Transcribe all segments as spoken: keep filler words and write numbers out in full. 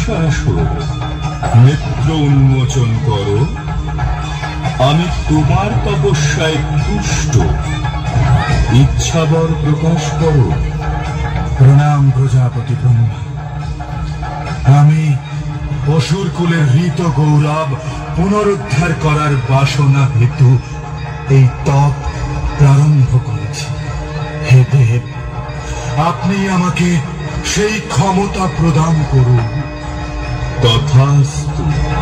মহিষাসুর, নেত্র উন্মোচন করো, আমি তোমার তপস্যায় তুষ্ট, ইচ্ছাবর প্রকাশ করো। প্রণাম প্রজাপতি ব্রহ্মা। আমি অসুর কুলের ঋত গৌরব পুনরুদ্ধার করার বাসনা হেতু এই তপ প্রারম্ভ করেছি। হে দেব, আপনি আমাকে সেই ক্ষমতা প্রদান করুন। তথাস্তু।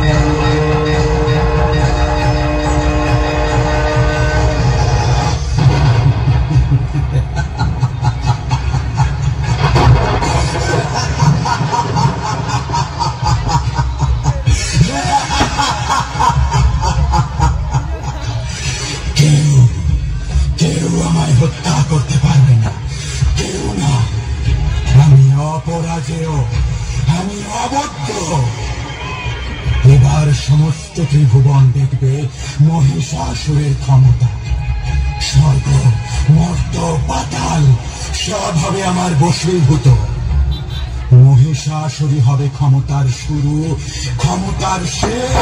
হত্যা করতে পারবে না, কেউ না। আমি অপরাজেয়, আমি অবদ্ধ। এবার সমস্ত ত্রিভুবন দেখবে মহিষাসুরের ক্ষমতা। স্বর্গ, মর্ত, পাতাল সব হবে আমার বশীভূত। মহিষাসুরই হবে ক্ষমতার শুরু, ক্ষমতার শেষ।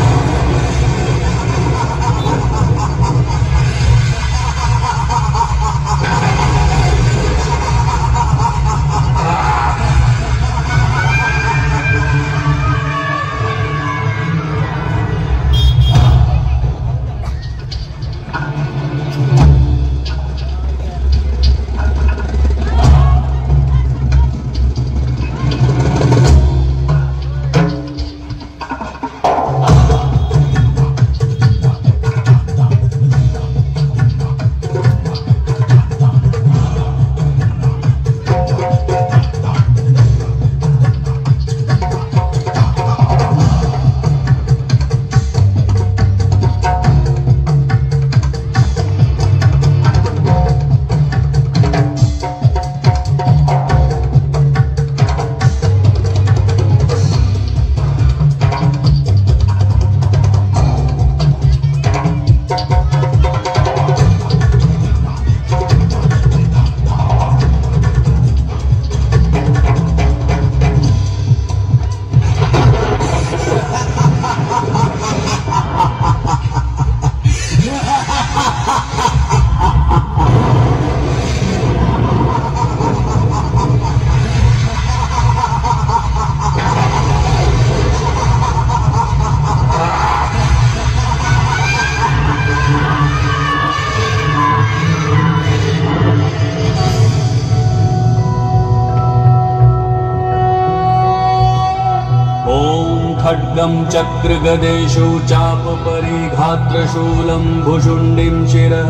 खड्गं चक्रगदेषु चापपरिघात्रशूलं भुशुण्डिं शिरः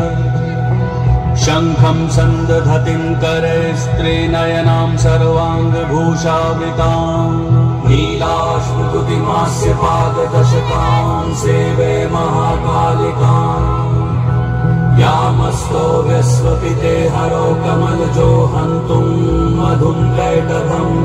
शङ्खं सन्दधतिं करैस्त्रिनयनां सर्वाङ्गभूषावृतां नीलाश्रुतुतिमास्य पाददशकां सेवे महाकालिकाम् यामस्तो व्यस्वपिते हरो कमलजो हन्तुं मधुं कैटभम्।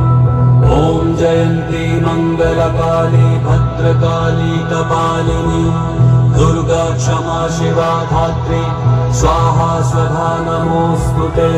ॐ जयन्ती मङ्गलकाली भद्रकाली कपालिनी दुर्गा क्षमा शिवा धात्री स्वाहा स्वधा नमोऽस्तुते।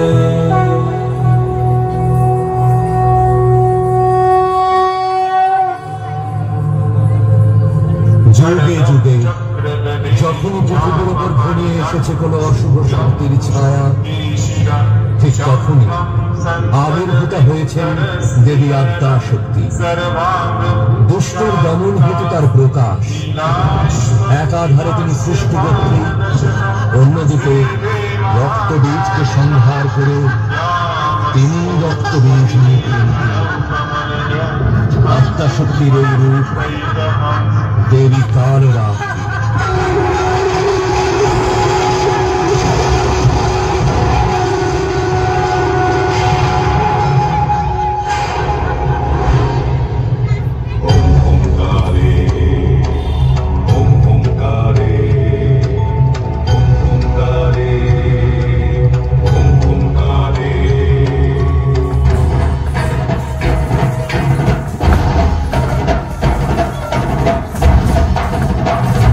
যুগে যুগে যখনই পৃথিবীর উপর ঘনিয়ে এসেছে কোনো অশুভ শক্তির ছায়া, ঠিক তখনই আবির্ভূতা হয়েছেন দেবী আদ্যা শক্তি। দুষ্টর দমন হেতু তার প্রকাশ। একাধারে তিনি সৃষ্টিকর্ত্রী, অন্যদিকে রক্তবীজকে সংহার করে তিনি রক্তবীজ নিয়ে আদ্যা শক্তির এই রূপ দেবী কালরাত্রি। Oh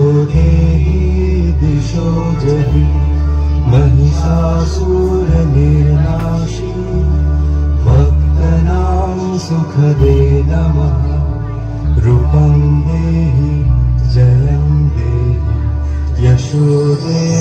देहि दिशो जहि महिषासुरनिर्नाशी भक्तानां सुखदे नमः रूपं देहि जयं देहि यशो देहि